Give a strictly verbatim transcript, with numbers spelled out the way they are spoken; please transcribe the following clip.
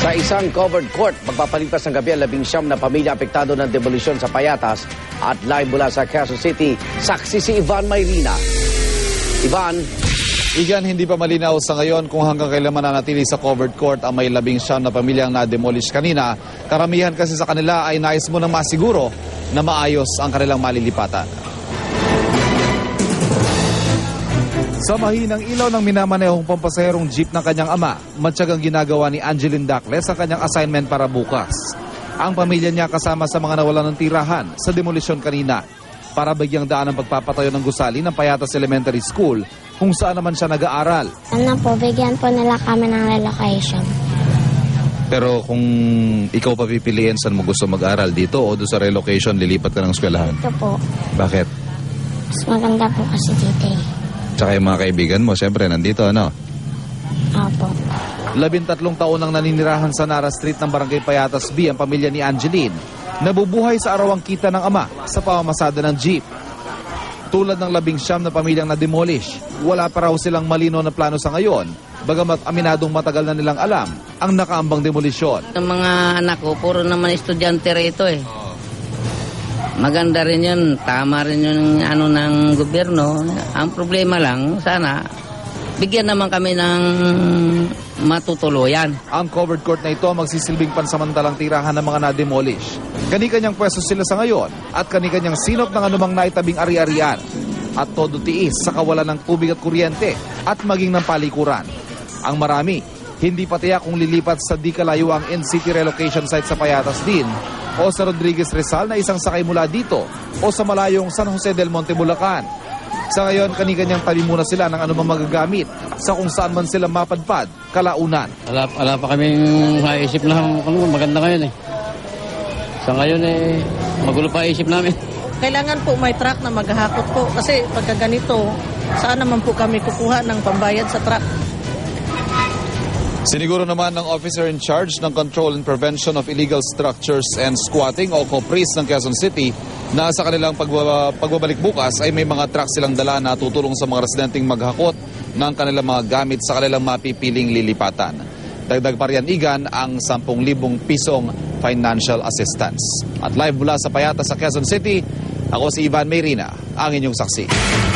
Sa isang covered court, magpapalipas ng gabi ang labing siyam na pamilya apektado ng demolisyon sa Payatas. At live mula sa Quezon City, saksi si Ivan Mayrina. Ivan. Igan, hindi pa malinaw sa ngayon kung hanggang kailan mananatili sa covered court ang may labing siyam na pamilyang na-demolish kanina. Karamihan kasi sa kanila ay nais mo nang masiguro na maayos ang kanilang malilipatan. Sa mahinang ilaw ng minamanehong pampasaherong jeep ng kanyang ama, matyagang ginagawa ni Angeline Dacles ang kanyang assignment para bukas. Ang pamilya niya kasama sa mga nawalan ng tirahan sa demolisyon kanina para bagyang daan ang pagpapatayo ng gusali ng Payatas Elementary School kung saan naman siya nag-aaral. Ano po, bigyan po nila kami ng relocation. Pero kung ikaw papipiliin, saan mo gusto mag-aral? Dito o doon sa relocation, lilipat ka ng eskwelahan? Ito po. Bakit? Mas maganda po kasi dito eh. Tsaka yung mga kaibigan mo, siyempre, nandito, ano? Opo. Labintatlong taon nang naninirahan sa Nara Street ng Barangay Payatas B ang pamilya ni Angeline. Nabubuhay sa arawang kita ng ama sa pamamasada ng jeep. Tulad ng labing siyam na pamilyang na-demolish, wala pa raw silang malino na plano sa ngayon, bagamat aminadong matagal na nilang alam ang nakaambang demolisyon. Ang mga anak ko, puro naman estudyante rito eh. Maganda rin yun, tama rin yun ano ng gobyerno. Ang problema lang, sana, bigyan naman kami ng matutuluyan. Ang covered court na ito magsisilbing pansamantalang tirahan ng mga na-demolish. Kani-kanyang pwesto sila sa ngayon at kani-kanyang sinop ng anumang naitabing ari-arian. At todo tiis sa kawalan ng tubig at kuryente at maging ng palikuran. Ang marami, hindi pa tiyak kung lilipat sa di kalayuang in-city relocation site sa Payatas din o sa Rodriguez Rizal na isang sakay mula dito o sa malayong San Jose del Monte, Bulacan. Sa ngayon, kani-kanyang tabi muna sila ng anumang magagamit sa kung saan man sila mapadpad kalaunan. Wala, wala pa kaming maisip na kung maganda ngayon eh. Sa ngayon eh, magulo pa isip namin. Kailangan po may truck na maghahakot po kasi pagka ganito, saan naman po kami kukuha ng pambayad sa truck? Siniguro naman ng officer in charge ng Control and Prevention of Illegal Structures and Squatting o COPRIS ng Quezon City na sa kanilang pagbaba, pagbabalik bukas ay may mga truck silang dala na tutulong sa mga residenteng maghakot ng kanilang mga gamit sa kanilang mapipiling lilipatan. Dagdag pa riyan, Igan, ang sampung libong pisong financial assistance. At live mula sa Payatas sa Quezon City, ako si Ivan Mayrina, ang inyong saksi.